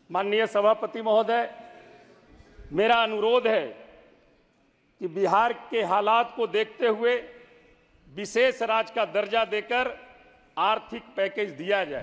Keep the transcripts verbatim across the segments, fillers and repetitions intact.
माननीय सभापति महोदय, मेरा अनुरोध है कि बिहार के हालात को देखते हुए विशेष राज्य का दर्जा देकर आर्थिक पैकेज दिया जाए।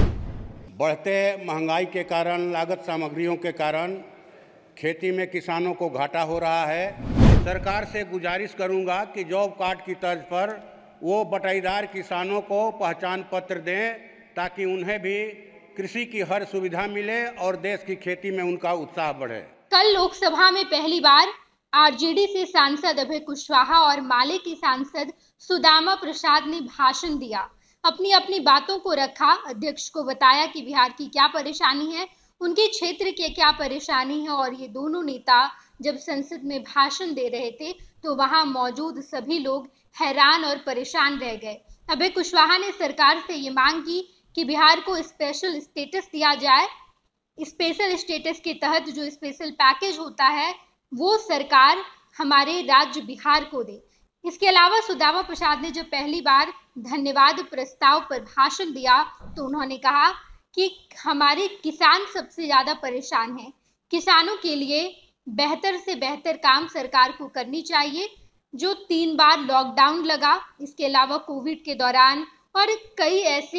बढ़ते महंगाई के कारण, लागत सामग्रियों के कारण खेती में किसानों को घाटा हो रहा है। सरकार से गुजारिश करूंगा कि जॉब कार्ड की तर्ज पर वो बटाईदार किसानों को पहचान पत्र दें ताकि उन्हें भी कृषि की हर सुविधा मिले और देश की खेती में उनका उत्साह बढ़े। कल लोकसभा में पहली बार आरजेडी से सांसद अभय कुशवाहा और माले के सांसद सुदामा प्रसाद ने भाषण दिया, अपनी अपनी बातों को रखा। अध्यक्ष को बताया कि बिहार की क्या परेशानी है, उनके क्षेत्र की क्या परेशानी है। और ये दोनों नेता जब संसद में भाषण दे रहे थे तो वहां मौजूद सभी लोग हैरान और परेशान रह गए। अभय कुशवाहा ने सरकार से ये मांग की कि बिहार को स्पेशल स्टेटस दिया जाए। स्पेशल स्टेटस के तहत जो स्पेशल पैकेज होता है वो सरकार हमारे राज्य बिहार को दे। इसके अलावा सुदामा प्रसाद ने जब पहली बार धन्यवाद प्रस्ताव पर भाषण दिया तो उन्होंने कहा कि हमारे किसान सबसे ज़्यादा परेशान हैं। किसानों के लिए बेहतर से बेहतर काम सरकार को करनी चाहिए। जो तीन बार लॉकडाउन लगा, इसके अलावा कोविड के दौरान और कई ऐसे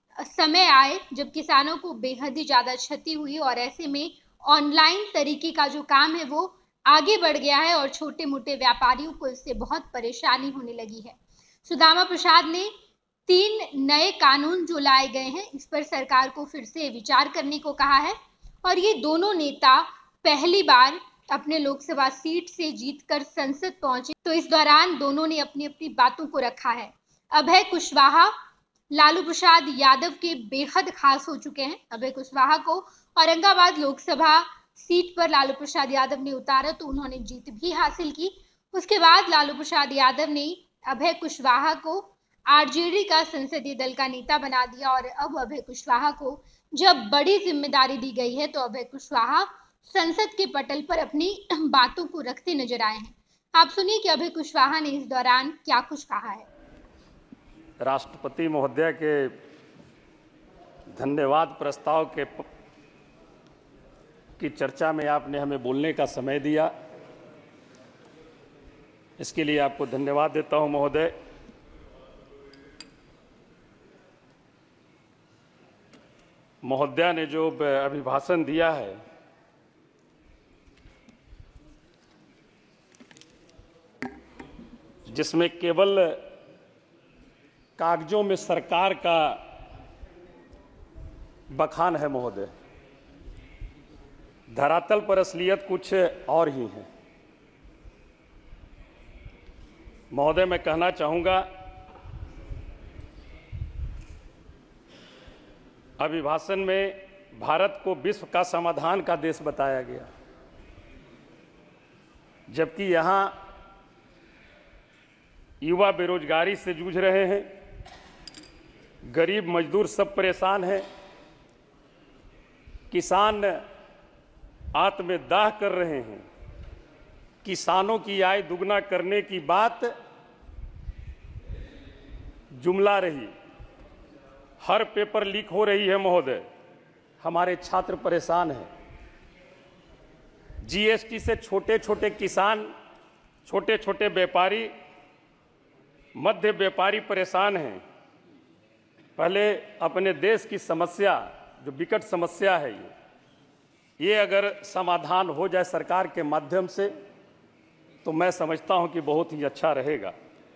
समय आए जब किसानों को बेहद ही ज़्यादा क्षति हुई और ऐसे में ऑनलाइन तरीके का जो काम है वो आगे बढ़ गया है और छोटे मोटे व्यापारियों को इससे बहुत परेशानी होने लगी है। सुदामा प्रसाद ने तीन नए कानून जो लाए गए हैं इस पर सरकार को फिर से विचार करने को कहा है और ये दोनों नेता पहली बार अपने लोकसभा सीट से जीतकर संसद पहुंचे तो इस दौरान दोनों ने अपनी अपनी बातों को रखा है। अभय कुशवाहा लालू प्रसाद यादव के बेहद खास हो चुके हैं। अभय कुशवाहा को औरंगाबाद लोकसभा सीट पर लालू प्रसाद यादव ने उतारा तो उन्होंने जीत भी हासिल की। उसके बाद लालू प्रसाद यादव ने अभय कुशवाहा को आरजेडी का संसदीय दल का नेता बना दिया और अब अभय कुशवाहा को जब बड़ी जिम्मेदारी दी गई है तो अभय कुशवाहा संसद के पटल पर अपनी बातों को रखते नजर आए हैं। आप सुनिए कि अभय कुशवाहा ने इस दौरान क्या कुछ कहा है। राष्ट्रपति महोदय के धन्यवाद प्रस्ताव के प... की चर्चा में आपने हमें बोलने का समय दिया, इसके लिए आपको धन्यवाद देता हूं महोदय। महोदया ने जो अभिभाषण दिया है जिसमें केवल कागजों में सरकार का बखान है महोदय, धरातल पर असलियत कुछ और ही है। महोदय, मैं कहना चाहूंगा अभिभाषण में भारत को विश्व का समाधान का देश बताया गया, जबकि यहां युवा बेरोजगारी से जूझ रहे हैं, गरीब मजदूर सब परेशान हैं, किसान आत्मदाह कर रहे हैं। किसानों की आय दुगना करने की बात जुमला रही, हर पेपर लीक हो रही है महोदय, हमारे छात्र परेशान हैं। जीएसटी से छोटे छोटे किसान, छोटे छोटे व्यापारी, मध्य व्यापारी परेशान हैं। पहले अपने देश की समस्या, जो विकट समस्या है ये ये अगर समाधान हो जाए सरकार के माध्यम से तो मैं समझता हूं कि बहुत ही अच्छा रहेगा।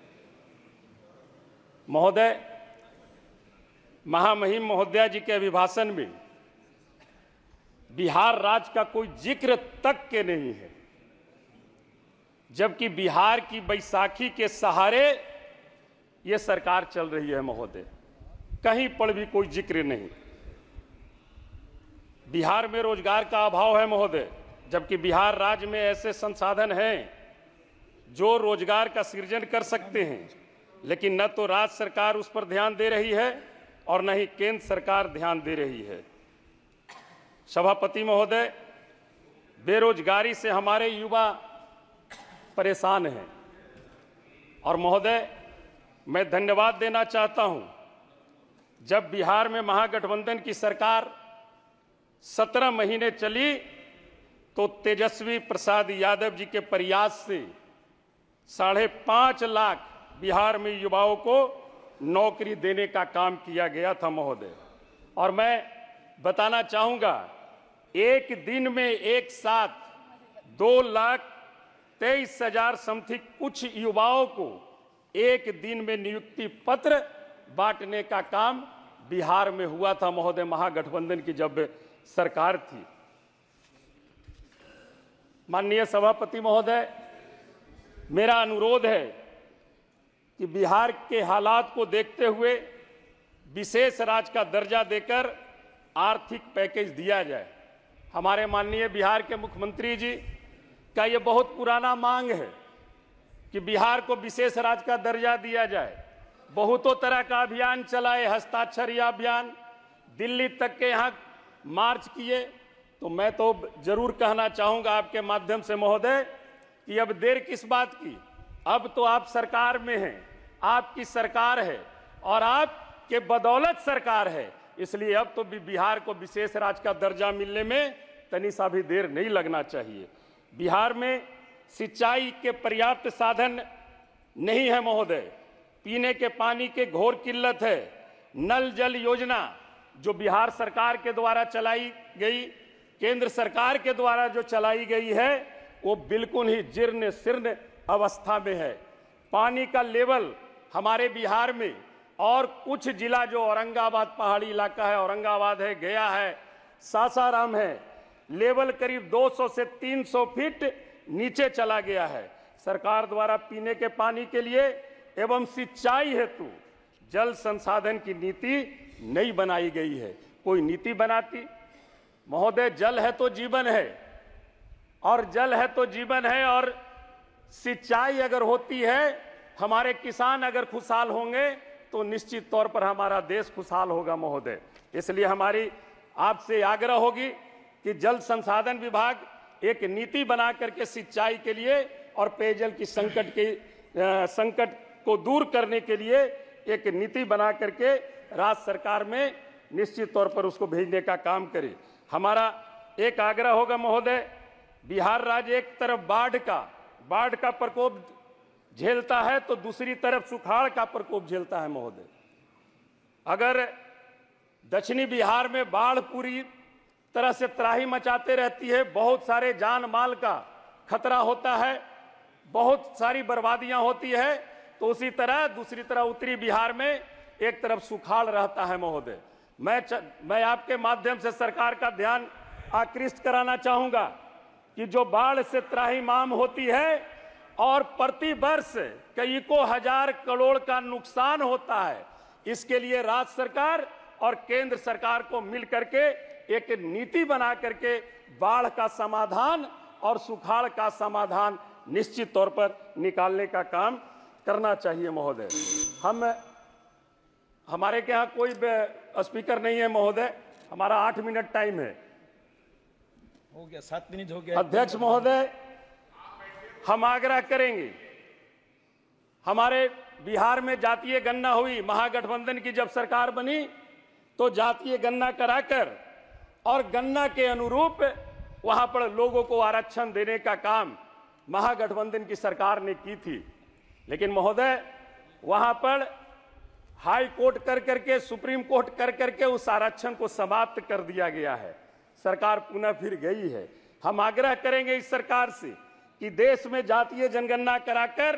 महोदय, महामहिम महोदया जी के अभिभाषण में बिहार राज्य का कोई जिक्र तक के नहीं है, जबकि बिहार की बैसाखी के सहारे ये सरकार चल रही है महोदय, कहीं पर भी कोई जिक्र नहीं। बिहार में रोजगार का अभाव है महोदय, जबकि बिहार राज्य में ऐसे संसाधन हैं जो रोजगार का सृजन कर सकते हैं, लेकिन न तो राज्य सरकार उस पर ध्यान दे रही है और न ही केंद्र सरकार ध्यान दे रही है। सभापति महोदय, बेरोजगारी से हमारे युवा परेशान हैं और महोदय मैं धन्यवाद देना चाहता हूं, जब बिहार में महागठबंधन की सरकार सत्रह महीने चली तो तेजस्वी प्रसाद यादव जी के प्रयास से साढ़े पांच लाख बिहार में युवाओं को नौकरी देने का काम किया गया था महोदय। और मैं बताना चाहूंगा, एक दिन में एक साथ दो लाख तेईस हजार समथिंग कुछ युवाओं को एक दिन में नियुक्ति पत्र बांटने का काम बिहार में हुआ था महोदय, महागठबंधन की जब सरकार थी। माननीय सभापति महोदय, मेरा अनुरोध है कि बिहार के हालात को देखते हुए विशेष राज्य का दर्जा देकर आर्थिक पैकेज दिया जाए। हमारे माननीय बिहार के मुख्यमंत्री जी का ये बहुत पुराना मांग है कि बिहार को विशेष राज्य का दर्जा दिया जाए। बहुतों तरह का अभियान चलाए, हस्ताक्षर अभियान, दिल्ली तक के यहाँ मार्च किए। तो मैं तो जरूर कहना चाहूंगा आपके माध्यम से महोदय कि अब देर किस बात की, अब तो आप सरकार में हैं, आपकी सरकार है और आपके बदौलत सरकार है, इसलिए अब तो भी बिहार को विशेष राज्य का दर्जा मिलने में तनी सा भी देर नहीं लगना चाहिए। बिहार में सिंचाई के पर्याप्त साधन नहीं है महोदय, पीने के पानी के घोर किल्लत है। नल जल योजना जो बिहार सरकार के द्वारा चलाई गई, केंद्र सरकार के द्वारा जो चलाई गई है, वो बिल्कुल ही जीर्ण शीर्ण अवस्था में है। पानी का लेवल हमारे बिहार में और कुछ जिला जो औरंगाबाद पहाड़ी इलाका है, औरंगाबाद है, गया है, सासाराम है, लेवल करीब दो सौ से तीन सौ फीट नीचे चला गया है। सरकार द्वारा पीने के पानी के लिए एवं सिंचाई हेतु जल संसाधन की नीति नहीं बनाई गई है। कोई नीति बनाती महोदय, जल है तो जीवन है, और जल है तो जीवन है, और सिंचाई अगर होती है, हमारे किसान अगर खुशहाल होंगे तो निश्चित तौर पर हमारा देश खुशहाल होगा महोदय। इसलिए हमारी आपसे आग्रह होगी कि जल संसाधन विभाग एक नीति बना करके सिंचाई के लिए और पेयजल की संकट के संकट को दूर करने के लिए एक नीति बना करके राज्य सरकार में निश्चित तौर पर उसको भेजने का काम करे। हमारा एक आग्रह होगा महोदय, बिहार राज्य एक तरफ बाढ़ का बाढ़ का प्रकोप झेलता है तो दूसरी तरफ सुखाड़ का प्रकोप झेलता है महोदय। अगर दक्षिणी बिहार में बाढ़ पूरी तरह से त्राही मचाते रहती है, बहुत सारे जान माल का खतरा होता है, बहुत सारी बर्बादियां होती है, तो उसी तरह दूसरी तरह उत्तरी बिहार में एक तरफ सुखाड़ रहता है महोदय। मैं च, मैं आपके माध्यम से सरकार का ध्यान आकृष्ट कराना चाहूंगा कि जो बाढ़ से त्राहिमाम होती है और प्रति वर्ष कई को हजार करोड़ का नुकसान होता है, इसके लिए राज्य सरकार और केंद्र सरकार को मिल करके एक नीति बना करके बाढ़ का समाधान और सुखाड़ का समाधान निश्चित तौर पर निकालने का काम करना चाहिए महोदय। हम हमारे के यहाँ कोई स्पीकर नहीं है महोदय, हमारा आठ मिनट टाइम है। हो गया, सात मिनट हो गया। अध्यक्ष महोदय, हम आग्रह करेंगे, हमारे बिहार में जातीय गणना हुई, महागठबंधन की जब सरकार बनी तो जातीय गणना कराकर और गणना के अनुरूप वहां पर लोगों को आरक्षण देने का काम महागठबंधन की सरकार ने की थी। लेकिन महोदय, वहां पर हाई कोर्ट कर करके, सुप्रीम कोर्ट कर करके उस आरक्षण को समाप्त कर दिया गया है। सरकार पुनः फिर गई है। हम आग्रह करेंगे इस सरकार से कि देश में जातीय जनगणना कराकर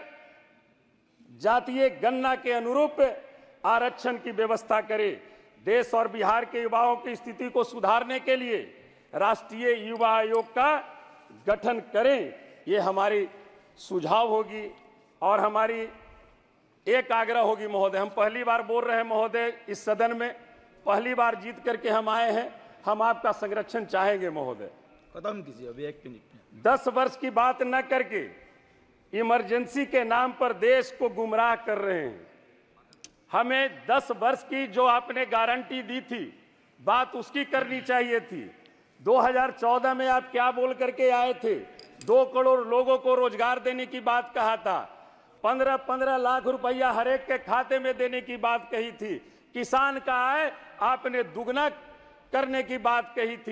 जातीय गणना के अनुरूप आरक्षण की व्यवस्था करे। देश और बिहार के युवाओं की स्थिति को सुधारने के लिए राष्ट्रीय युवा आयोग का गठन करें, ये हमारी सुझाव होगी। और हमारी एक आग्रह होगी महोदय, हम पहली बार बोल रहे हैं महोदय, इस सदन में पहली बार जीत करके हम आए हैं, हम आपका संरक्षण चाहेंगे महोदय। खत्म कीजिए अभी एक मिनट में। दस वर्ष की बात न करके इमरजेंसी के नाम पर देश को गुमराह कर रहे हैं। हमें दस वर्ष की जो आपने गारंटी दी थी, बात उसकी करनी चाहिए थी। दो हज़ार चौदह में आप क्या बोल करके आए थे? दो करोड़ लोगों को रोजगार देने की बात कहा था, पंद्रह पंद्रह लाख रुपया हरेक के खाते में देने की बात कही थी, किसान का आय आपने दुगना करने की बात कही थी।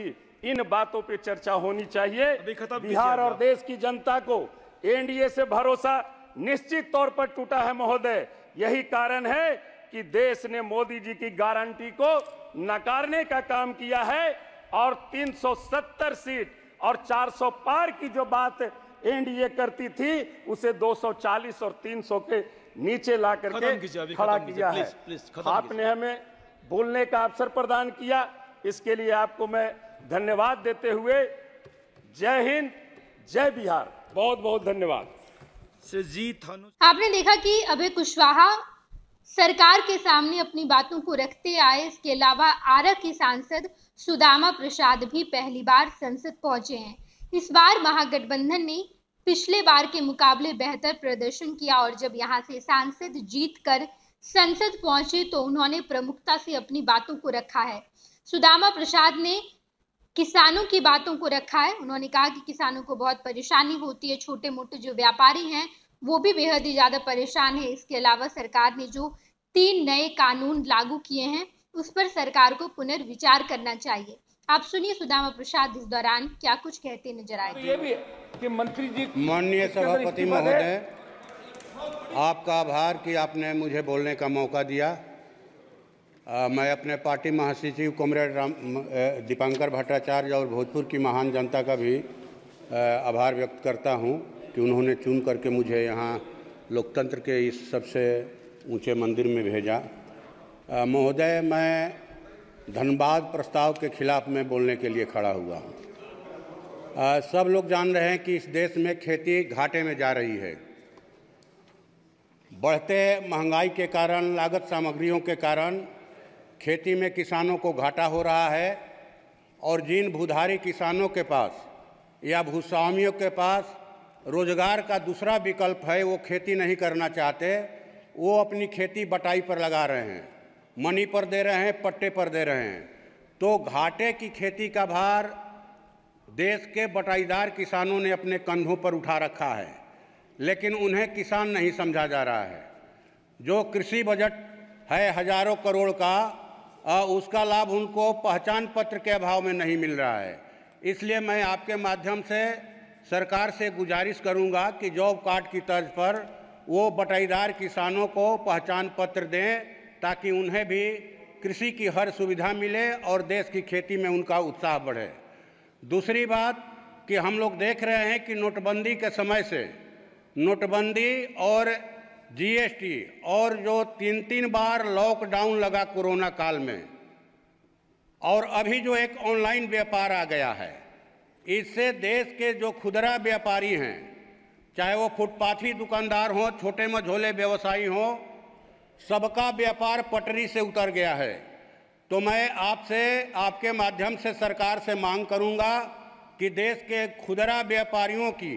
इन बातों पे चर्चा होनी चाहिए। अभी खत्म कीजिए बिहार और आप। देश की जनता को एनडीए से भरोसा निश्चित तौर पर टूटा है महोदय। यही कारण है कि देश ने मोदी जी की गारंटी को नकारने का काम किया है और तीन सौ सत्तर सीट और चार सौ पार की जो बात एनडीए करती थी उसे दो सौ चालीस और तीन सौ के नीचे ला खत्म करके कीजिए, अभी खड़ा खत्म कीजिए, किया है। प्लीज, प्लीज, खत्म आपने हमें बोलने का अवसर प्रदान किया, इसके लिए आपको मैं धन्यवाद देते हुए जय हिंद, जय बिहार, बहुत बहुत धन्यवाद। से जी थानू आपने देखा कि अभय कुशवाहा सरकार के सामने अपनी बातों को रखते आए। इसके अलावा आरा के सांसद सुदामा प्रसाद भी पहली बार संसद पहुंचे हैं। इस बार महागठबंधन ने पिछले बार के मुकाबले बेहतर प्रदर्शन किया और जब यहां से सांसद जीतकर संसद पहुंचे तो उन्होंने प्रमुखता से अपनी बातों को रखा है। सुदामा प्रसाद ने किसानों की बातों को रखा है। उन्होंने कहा कि किसानों को बहुत परेशानी होती है, छोटे मोटे जो व्यापारी हैं वो भी बेहद ही ज्यादा परेशान है। इसके अलावा सरकार ने जो तीन नए कानून लागू किए हैं उस पर सरकार को पुनर्विचार करना चाहिए। आप सुनिए सुदामा प्रसाद इस दौरान क्या कुछ कहते नजर आए। ये भी है कि मंत्री जी माननीय सभापति महोदय, आपका आभार कि आपने मुझे बोलने का मौका दिया। आ, मैं अपने पार्टी महासचिव कॉमरेड राम दीपांकर भट्टाचार्य और भोजपुर की महान जनता का भी आ, आभार व्यक्त करता हूं कि उन्होंने चुन करके मुझे यहाँ लोकतंत्र के इस सबसे ऊंचे मंदिर में भेजा। आ, महोदय, मैं धनबाद प्रस्ताव के खिलाफ में बोलने के लिए खड़ा हुआ हूँ। आ, सब लोग जान रहे हैं कि इस देश में खेती घाटे में जा रही है। बढ़ते महंगाई के कारण, लागत सामग्रियों के कारण खेती में किसानों को घाटा हो रहा है और जिन भूधारी किसानों के पास या भूस्वामियों के पास रोजगार का दूसरा विकल्प है, वो खेती नहीं करना चाहते, वो अपनी खेती बटाई पर लगा रहे हैं, मनी पर दे रहे हैं, पट्टे पर दे रहे हैं। तो घाटे की खेती का भार देश के बटाईदार किसानों ने अपने कंधों पर उठा रखा है, लेकिन उन्हें किसान नहीं समझा जा रहा है। जो कृषि बजट है हजारों करोड़ का, आ, उसका लाभ उनको पहचान पत्र के अभाव में नहीं मिल रहा है। इसलिए मैं आपके माध्यम से सरकार से गुजारिश करूंगा कि जॉब कार्ड की तर्ज पर वो बटाईदार किसानों को पहचान पत्र दें ताकि उन्हें भी कृषि की हर सुविधा मिले और देश की खेती में उनका उत्साह बढ़े। दूसरी बात कि हम लोग देख रहे हैं कि नोटबंदी के समय से नोटबंदी और जीएसटी और जो तीन तीन बार लॉकडाउन लगा कोरोना काल में, और अभी जो एक ऑनलाइन व्यापार आ गया है, इससे देश के जो खुदरा व्यापारी हैं, चाहे वो फुटपाथी दुकानदार हों, छोटे मझोले व्यवसायी हों, सबका व्यापार पटरी से उतर गया है। तो मैं आपसे, आपके माध्यम से सरकार से मांग करूंगा कि देश के खुदरा व्यापारियों की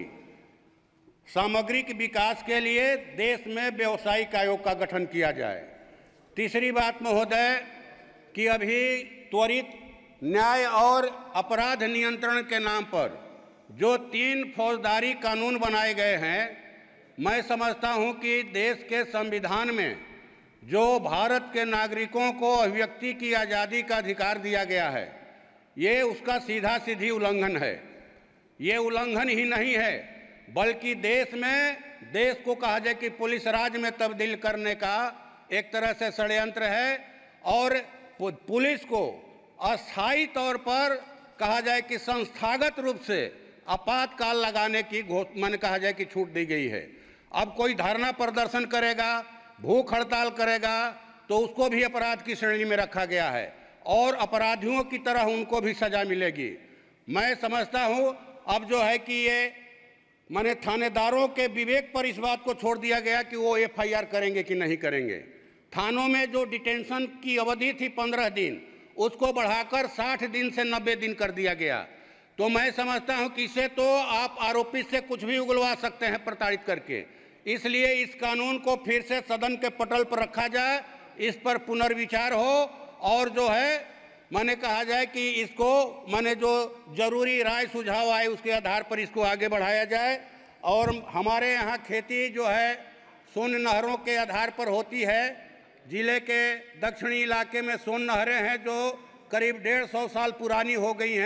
सामग्रिक विकास के लिए देश में व्यावसायिक आयोग का गठन किया जाए। तीसरी बात महोदय कि अभी त्वरित न्याय और अपराध नियंत्रण के नाम पर जो तीन फौजदारी कानून बनाए गए हैं, मैं समझता हूं कि देश के संविधान में जो भारत के नागरिकों को अभिव्यक्ति की आज़ादी का अधिकार दिया गया है, ये उसका सीधा सीधी उल्लंघन है। ये उल्लंघन ही नहीं है, बल्कि देश में देश को कहा जाए कि पुलिस राज में तब्दील करने का एक तरह से षड्यंत्र है और पुलिस को अस्थायी तौर पर कहा जाए कि संस्थागत रूप से आपातकाल लगाने की मैंने कहा जाए कि छूट दी गई है। अब कोई धरना प्रदर्शन करेगा, भूख हड़ताल करेगा तो उसको भी अपराध की श्रेणी में रखा गया है और अपराधियों की तरह उनको भी सजा मिलेगी। मैं समझता हूं अब जो है कि ये माने थानेदारों के विवेक पर इस बात को छोड़ दिया गया कि वो एफ आई आर करेंगे कि नहीं करेंगे। थानों में जो डिटेंशन की अवधि थी पंद्रह दिन, उसको बढ़ाकर साठ दिन से नब्बे दिन कर दिया गया। तो मैं समझता हूं कि इसे तो आप आरोपी से कुछ भी उगलवा सकते हैं प्रताड़ित करके। इसलिए इस कानून को फिर से सदन के पटल पर रखा जाए, इस पर पुनर्विचार हो और जो है माने कहा जाए कि इसको माने जो जरूरी राय सुझाव आए उसके आधार पर इसको आगे बढ़ाया जाए। और हमारे यहाँ खेती जो है सोन नहरों के आधार पर होती है। जिले के दक्षिणी इलाके में सोन नहरें हैं जो करीब डेढ़ सौ साल पुरानी हो गई हैं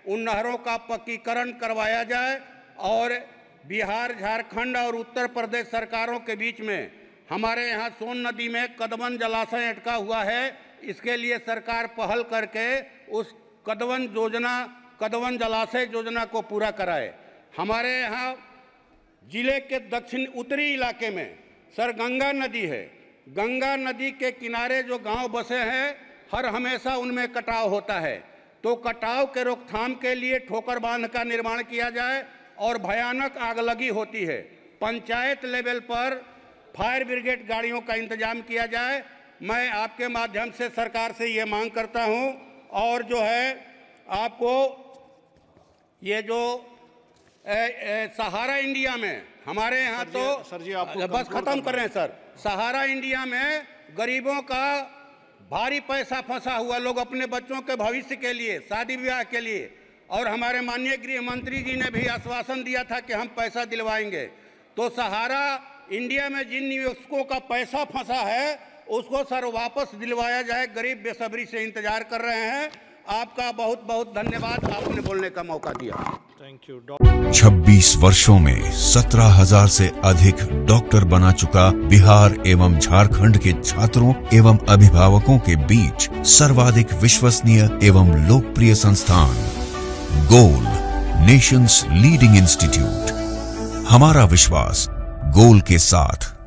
उन नहरों का पक्कीकरण करवाया जाए और बिहार, झारखंड और उत्तर प्रदेश सरकारों के बीच में हमारे यहाँ सोन नदी में कदवन जलाशय अटका हुआ है, इसके लिए सरकार पहल करके उस कदवन योजना कदवन जलाशय योजना को पूरा कराए। हमारे यहाँ जिले के दक्षिण उत्तरी इलाके में सर गंगा नदी है। गंगा नदी के किनारे जो गांव बसे हैं, हर हमेशा उनमें कटाव होता है, तो कटाव के रोकथाम के लिए ठोकर बांध का निर्माण किया जाए और भयानक आगलगी होती है। पंचायत लेवल पर फायर ब्रिगेड गाड़ियों का इंतजाम किया जाए। मैं आपके माध्यम से सरकार से ये मांग करता हूँ। और जो है आपको ये जो ए, ए, सहारा इंडिया में हमारे यहाँ तो सर जी आप बस खत्म कर रहे हैं सर। सहारा इंडिया में गरीबों का भारी पैसा फंसा हुआ, लोग अपने बच्चों के भविष्य के लिए, शादी विवाह के लिए, और हमारे माननीय गृह मंत्री जी ने भी आश्वासन दिया था कि हम पैसा दिलवाएंगे। तो सहारा इंडिया में जिन निवेशकों का पैसा फंसा है उसको सर वापस दिलवाया जाए। गरीब बेसब्री से इंतजार कर रहे हैं। आपका बहुत बहुत धन्यवाद, आपने बोलने का मौका दिया। Thank you. छब्बीस वर्षों में सत्रह हजार से अधिक डॉक्टर बना चुका बिहार एवं झारखंड के छात्रों एवं अभिभावकों के बीच सर्वाधिक विश्वसनीय एवं लोकप्रिय संस्थान गोल, नेशंस लीडिंग इंस्टीट्यूट। हमारा विश्वास गोल के साथ।